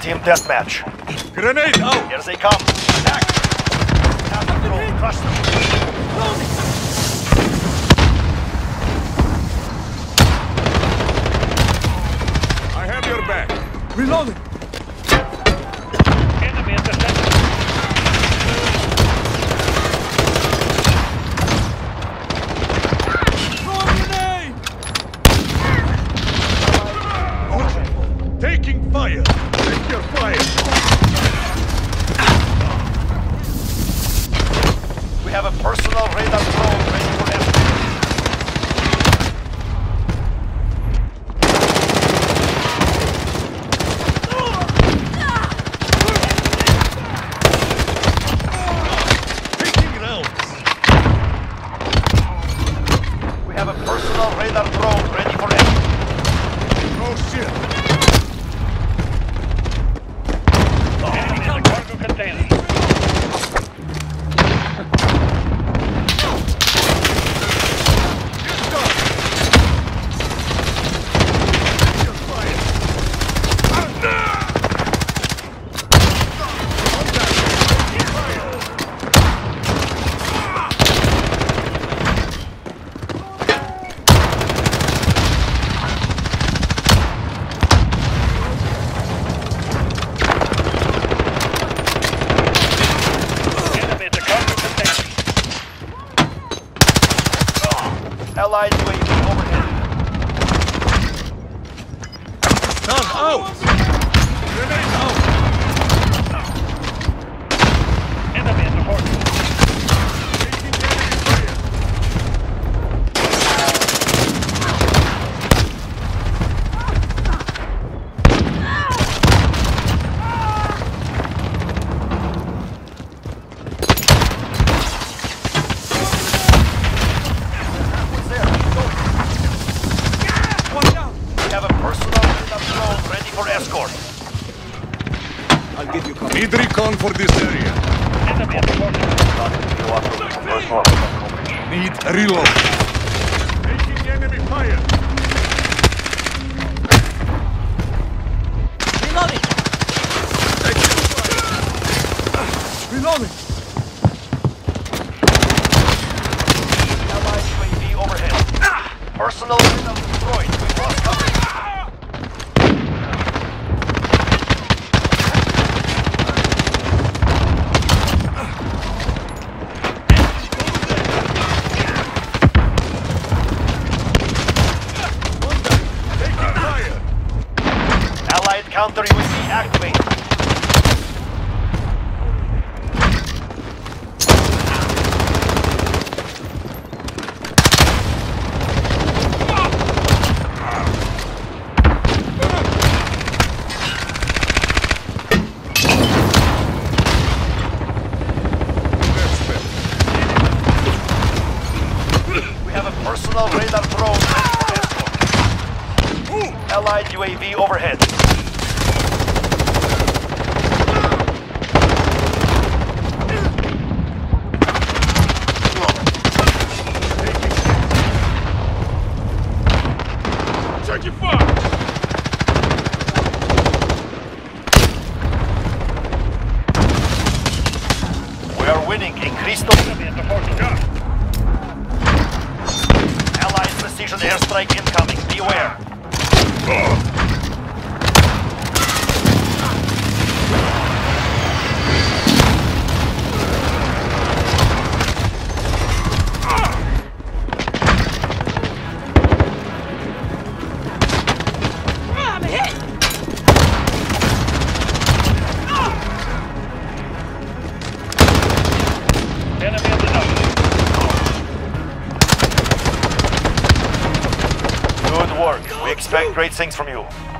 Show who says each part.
Speaker 1: Team deathmatch.
Speaker 2: Grenade out!
Speaker 1: Here they come. Attack! Have control. Crush them.
Speaker 2: I have your back.
Speaker 3: Reloading!
Speaker 4: Enemy intercepted.
Speaker 2: Taking fire! Take your fire!
Speaker 1: We have a personal radar drone ready for escort.
Speaker 2: Taking rounds!
Speaker 1: We have a personal radar drone ready for escort.
Speaker 2: Oh shit!
Speaker 4: Enemy in the cargo container. Enemy in the cargo container.
Speaker 1: Allied UAV overhead.
Speaker 2: Stun out! Grenade out!
Speaker 4: Enemy in the horse.
Speaker 2: Taking enemy fire!
Speaker 1: What's there?
Speaker 3: Watch out!
Speaker 1: We have a personal radar drone ready for escort.
Speaker 3: I'll give you cover.
Speaker 2: Need recon for this area.
Speaker 4: Enemy in the horse.
Speaker 2: Need reload. Taking enemy fire.
Speaker 3: Reloading!
Speaker 2: Taking fire.
Speaker 3: Reloading!
Speaker 1: Allied UAV overhead. Personal radar destroyed. We lost coverage.
Speaker 2: Taking fire.
Speaker 1: Allied counter UAV activated. We have a personal radar drone ready for escort. Allied UAV overhead.
Speaker 2: Check your fire.
Speaker 1: We are winning. Increase the
Speaker 4: Enemy in the horse.
Speaker 1: Allied precision airstrike incoming. Beware.
Speaker 3: I'm hit!
Speaker 4: Enemy in the nose.
Speaker 1: Good work. We expect great things from you.